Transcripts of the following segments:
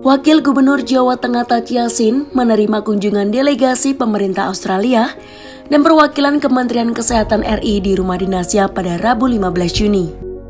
Wakil Gubernur Jawa Tengah Taci Yassin menerima kunjungan delegasi pemerintah Australia dan perwakilan Kementerian Kesehatan RI di Rumah Dinasnya pada Rabu 15 Juni.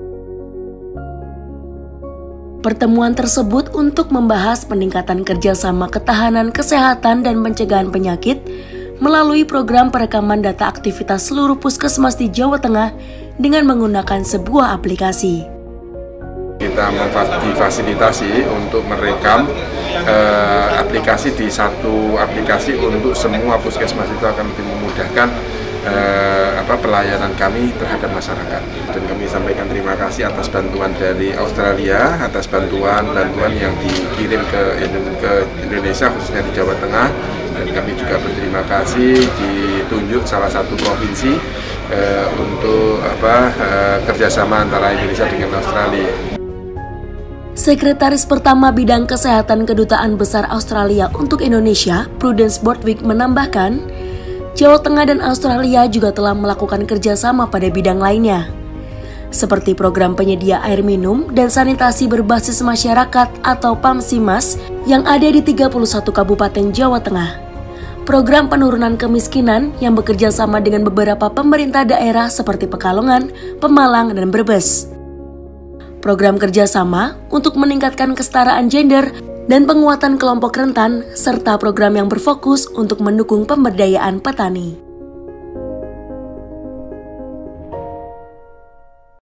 Pertemuan tersebut untuk membahas peningkatan kerjasama ketahanan kesehatan dan pencegahan penyakit melalui program perekaman data aktivitas seluruh puskesmas di Jawa Tengah dengan menggunakan sebuah aplikasi. Kita difasilitasi untuk merekam aplikasi di satu aplikasi untuk semua puskesmas. Itu akan lebih memudahkan pelayanan kami terhadap masyarakat. Dan kami sampaikan terima kasih atas bantuan dari Australia, atas bantuan yang dikirim ke Indonesia, khususnya di Jawa Tengah. Dan kami juga berterima kasih ditunjuk salah satu provinsi untuk kerjasama antara Indonesia dengan Australia. Sekretaris Pertama Bidang Kesehatan Kedutaan Besar Australia untuk Indonesia, Prudence Borthwick, menambahkan, Jawa Tengah dan Australia juga telah melakukan kerjasama pada bidang lainnya, seperti program penyedia air minum dan sanitasi berbasis masyarakat atau PAMSIMAS yang ada di 31 Kabupaten Jawa Tengah, program penurunan kemiskinan yang bekerja sama dengan beberapa pemerintah daerah seperti Pekalongan, Pemalang, dan Brebes, program kerjasama untuk meningkatkan kesetaraan gender dan penguatan kelompok rentan, serta program yang berfokus untuk mendukung pemberdayaan petani.